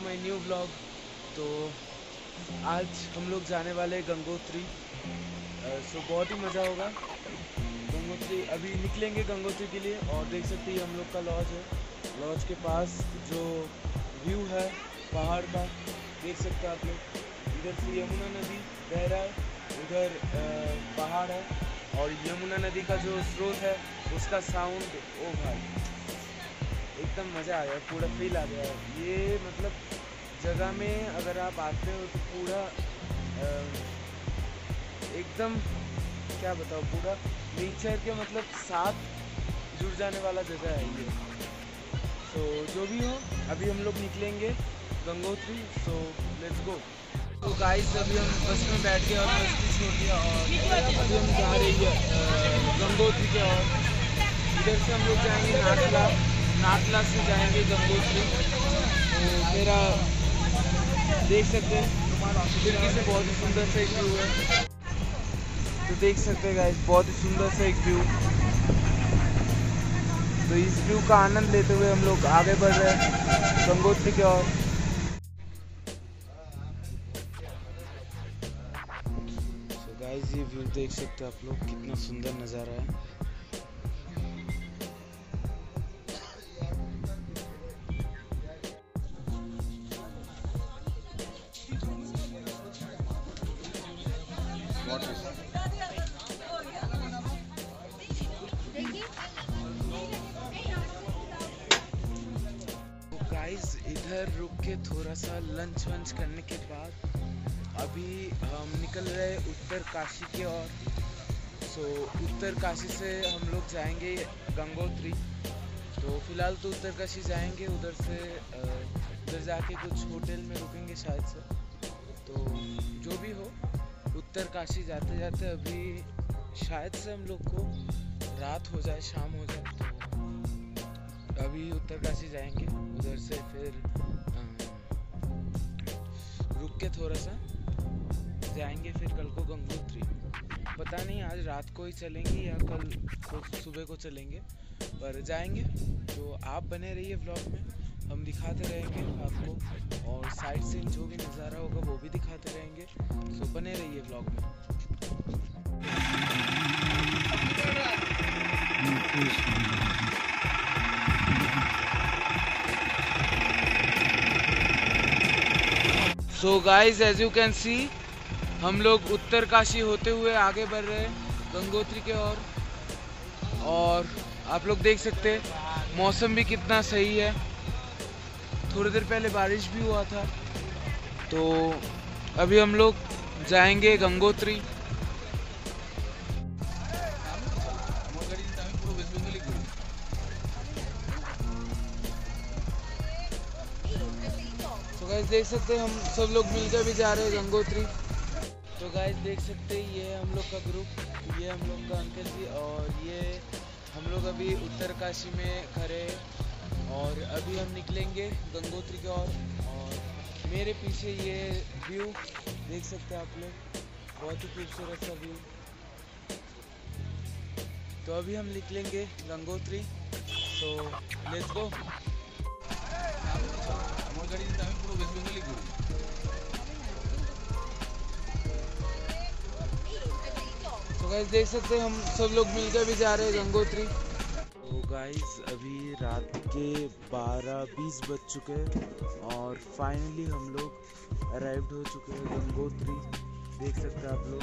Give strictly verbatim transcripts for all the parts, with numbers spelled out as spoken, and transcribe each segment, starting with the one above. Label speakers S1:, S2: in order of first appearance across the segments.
S1: My new vlog. तो आज हम लोग जाने वाले हैं गंगोत्री। सो बहुत ही मज़ा होगा। गंगोत्री अभी निकलेंगे गंगोत्री के लिए, और देख सकते हैं हम लोग का लॉज है। लॉज के पास जो व्यू है पहाड़ का, देख सकते हैं आप लोग। इधर से यमुना नदी बह रहा है, उधर पहाड़ है, और यमुना नदी का जो स्रोत है उसका साउंड, ओ भाई एकदम मज़ा आ गया, पूरा फील आ गया है। ये मतलब जगह में अगर आप आते हो तो पूरा एकदम क्या बताओ, पूरा नेचर के मतलब साथ जुड़ जाने वाला जगह है ये। तो जो भी हो, अभी हम लोग निकलेंगे गंगोत्री। So let's go. तो गाइस अभी हम बस में बैठ गए और मस्ती छोड़ दिया, और अभी हम जा रही है गंगोत्री के। और इधर से हम लोग जाएंगे नाटला, नाटला से जाएंगे गंगोत्री। तो मेरा देख सकते हैं खिड़की से बहुत ही सुंदर सा एक व्यू है। तो देख सकते हैं गाइस बहुत ही सुंदर सा एक व्यू। तो इस व्यू का आनंद लेते हुए हम लोग आगे बढ़ रहे हैं गंगोत्री की ओर। तो गाइस ये व्यू देख सकते हैं आप लोग, कितना सुंदर नज़ारा है। गाइस इधर रुक के थोड़ा सा लंच वंच करने के बाद अभी हम निकल रहे उत्तर काशी की ओर। सो उत्तर काशी से हम लोग जाएंगे गंगोत्री। तो फिलहाल तो उत्तर काशी जाएंगे, उधर से उधर जाके कुछ होटल में रुकेंगे शायद से। तो जो भी हो, उत्तर काशी जाते जाते अभी शायद से हम लोग को रात हो जाए, शाम हो जाए। तो अभी उत्तर काशी जाएंगे, उधर से फिर रुक के थोड़ा सा जाएंगे, फिर कल को गंगोत्री। पता नहीं आज रात को ही चलेंगे या कल को सुबह को चलेंगे, पर जाएंगे। तो आप बने रहिए व्लॉग में, हम दिखाते रहेंगे आपको, और साइड सीन जो भी नज़ारा होगा वो भी दिखाते रहेंगे। सो बने रहिए व्लॉग में। So guys as you can see, हम लोग उत्तर काशी होते हुए आगे बढ़ रहे हैं गंगोत्री के ओर। और, और आप लोग देख सकते हैं मौसम भी कितना सही है। थोड़ी देर पहले बारिश भी हुआ था। तो अभी हम लोग जाएंगे गंगोत्री। तो गाइस देख सकते हैं हम सब लोग मिलकर भी जा रहे हैं गंगोत्री। तो गाइस देख सकते हैं ये हम लोग का ग्रुप, ये हम लोग का अंकल जी, और ये हम लोग अभी उत्तर काशी में खड़े हैं, और अभी हम निकलेंगे गंगोत्री की ओर। और मेरे पीछे ये व्यू देख सकते हैं आप लोग, बहुत ही खूबसूरत सा व्यू। तो अभी हम निकलेंगे गंगोत्री। तो लेट्स गो। तो गाइस देख सकते हैं हम सब लोग मिलकर भी जा रहे हैं गंगोत्री। तो गाइस अभी रात के बारह बीस बज चुके हैं, और फाइनली हम लोग अराइव्ड हो चुके हैं गंगोत्री। देख सकते हैं आप लोग।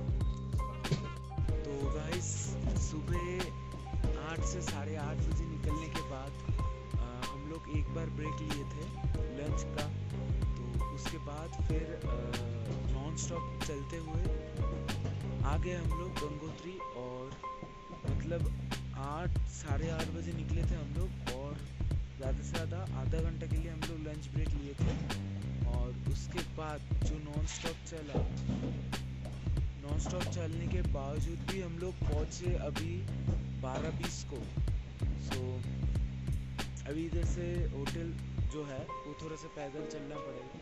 S1: तो गाइस सुबह आठ से साढ़े आठ बजे निकलने के बाद आ, हम लोग एक बार ब्रेक लिए थे लंच का। तो उसके बाद फिर नॉन स्टॉप चलते हुए आगे हम लोग गंगोत्री। और मतलब आठ साढ़े आठ बजे निकले थे हम लोग, और ज़्यादा से ज़्यादा आधा घंटे के लिए हम लोग लंच ब्रेक लिए थे। और उसके बाद जो नॉन स्टॉप चला, नॉन स्टॉप चलने के बावजूद भी हम लोग पहुँचे अभी बारह बीस को। सो अभी इधर से होटल जो है वो थोड़ा सा पैदल चलना पड़ेगा।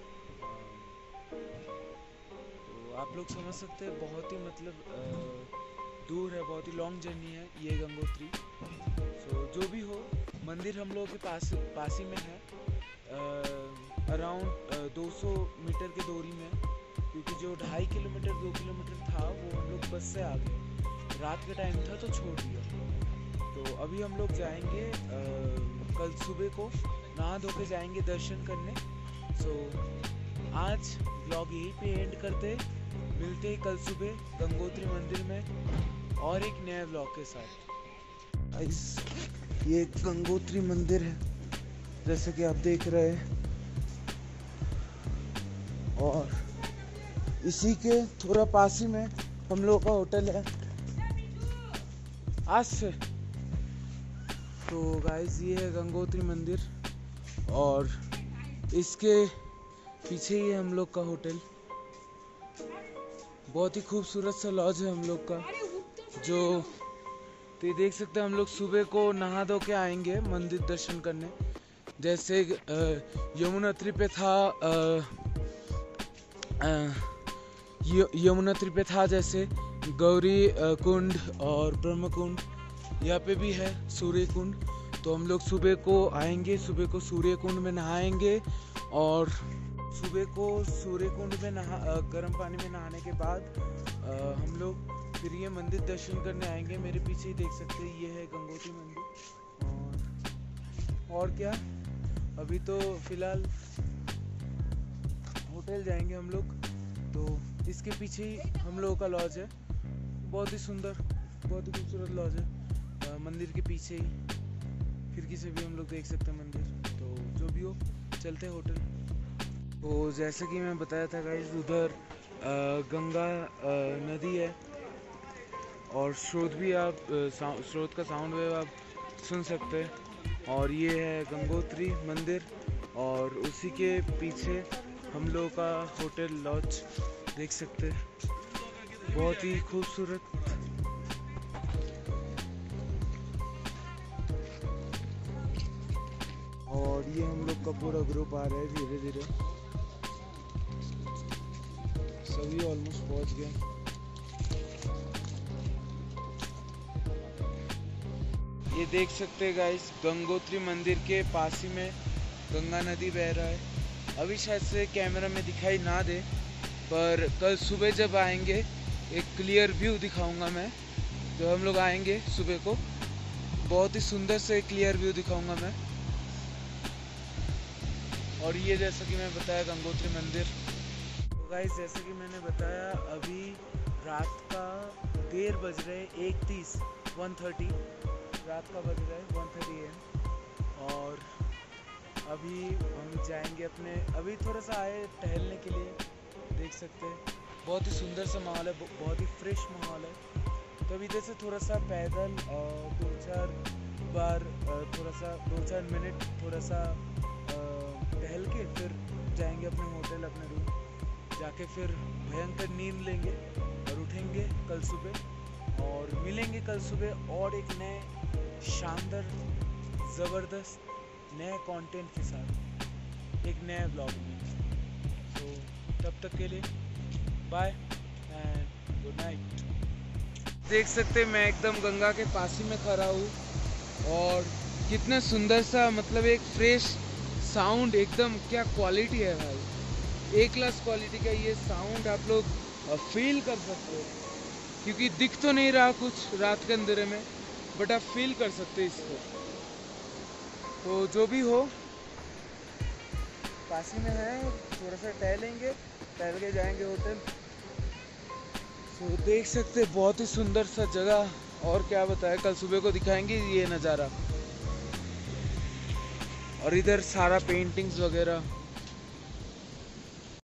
S1: तो आप लोग समझ सकते हैं बहुत ही मतलब दूर है, बहुत ही लॉन्ग जर्नी है ये गंगोत्री। सो जो भी हो, मंदिर हम लोगों के पास पास ही में है। अराउंड दो सौ मीटर की दूरी में, क्योंकि जो ढाई किलोमीटर दो किलोमीटर था वो हम लोग बस से आ गए। रात के टाइम था तो छोड़ दिया। तो अभी हम लोग जाएंगे आ, कल सुबह को नहा धो के जाएंगे दर्शन करने। सो आज ब्लॉग यहीं पे एंड करते, मिलते ही कल सुबह गंगोत्री मंदिर में और एक नए ब्लॉग के साथ। इस ये गंगोत्री मंदिर है जैसे कि आप देख रहे हैं, और इसी के थोड़ा पास ही में हम लोगों का होटल है आज से। तो गाइस ये है गंगोत्री मंदिर और इसके पीछे ही है हम लोग का होटल। बहुत ही खूबसूरत सा लॉज है हम लोग का, जो तो ये देख सकते हैं। हम लोग सुबह को नहा धो के आएंगे मंदिर दर्शन करने। जैसे यमुनोत्री पे था यमुनोत्री पे था जैसे गौरी कुंड और ब्रह्म कुंड, यहाँ पे भी है सूर्य कुंड। तो हम लोग सुबह को आएंगे, सुबह को सूर्य कुंड में नहाएंगे और सुबह को सूर्य कुंड में नहा गर्म पानी में नहाने के बाद आ, हम लोग फिर ये मंदिर दर्शन करने आएंगे। मेरे पीछे ही देख सकते हैं, ये है गंगोत्री मंदिर। और और क्या, अभी तो फिलहाल होटल जाएंगे हम लोग। तो इसके पीछे ही हम लोगों का लॉज है, बहुत ही सुंदर, बहुत ही खूबसूरत लॉज है। मंदिर के पीछे ही खिड़की से भी हम लोग देख सकते हैं मंदिर। तो जो भी हो, चलते हैं होटल। तो जैसे कि मैं बताया था गाइस, उधर गंगा नदी है और स्रोत भी आप स्रोत का साउंड वेव आप सुन सकते हैं। और ये है गंगोत्री मंदिर और उसी के पीछे हम लोगों का होटल लॉज देख सकते हैं, बहुत ही खूबसूरत। और ये हम लोग का पूरा ग्रुप आ रहा है धीरे धीरे, सभी ऑलमोस्ट पहुंच गए। ये देख सकते हैं गाइस, गंगोत्री मंदिर के पास ही में गंगा नदी बह रहा है। अभी शायद से कैमरा में दिखाई ना दे, पर कल सुबह जब आएंगे एक क्लियर व्यू दिखाऊंगा मैं। जब हम लोग आएंगे सुबह को, बहुत ही सुंदर से क्लियर व्यू दिखाऊंगा मैं। और ये जैसा कि मैं बताया गंगोत्री मंदिर। तो गाइस जैसे कि मैंने बताया, अभी रात का देर बज रहे एक तीस वन थर्टी रात का बज रहा है वन थर्टी ए एम। और अभी हम जाएंगे अपने, अभी थोड़ा सा आए टहलने के लिए, देख सकते हैं बहुत ही सुंदर सा माहौल है, बहुत ही फ्रेश माहौल है। तो अभी इधर से थोड़ा सा पैदल दो चार बार थोड़ा सा दो चार मिनट थोड़ा सा टहल के फिर जाएंगे अपने होटल, अपने रूम जाके फिर भयंकर नींद लेंगे और उठेंगे कल सुबह और मिलेंगे कल सुबह और एक नए शानदार ज़बरदस्त नए कंटेंट के साथ एक नए ब्लॉग में। तो तब तक के लिए बाय एंड गुड नाइट। देख सकते मैं एकदम गंगा के पास ही में खड़ा हूँ और कितना सुंदर सा, मतलब एक फ्रेश साउंड, एकदम क्या क्वालिटी है भाई, ए क्लास क्वालिटी का ये साउंड आप लोग फील कर सकते हो, क्योंकि दिख तो नहीं रहा कुछ रात के अंधेरे में, बट आप फील कर सकते हैं इसको। तो जो भी हो, पास ही में है, थोड़ा सा टहलेंगे, टहल के जाएंगे होटल। तो देख सकते बहुत ही सुंदर सा जगह, और क्या बताए, कल सुबह को दिखाएंगे ये नज़ारा। और इधर सारा पेंटिंग्स वगैरह